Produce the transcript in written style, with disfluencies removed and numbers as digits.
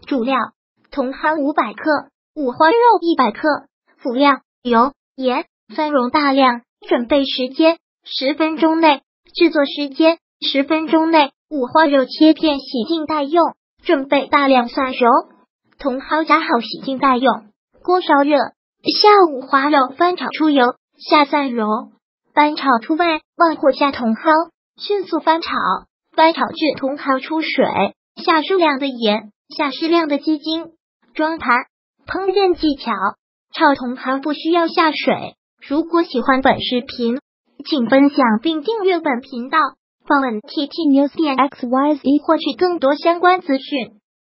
主料：茼蒿500克，五花肉100克。辅料：油、盐。蒜蓉大量。准备时间10分钟内。制作时间10分钟内。五花肉切片，洗净待用。准备大量蒜蓉，茼蒿夹好洗净待用。锅烧热，下五花肉翻炒出油，下蒜蓉，翻炒出味，慢火下茼蒿，迅速翻炒，翻炒至茼蒿出水，下适量的盐，下适量的鸡精。装盘。烹饪技巧：炒茼蒿不需要下水。如果喜欢本视频，请分享并订阅本频道，访问 ttnews.xyz 获取更多相关资讯。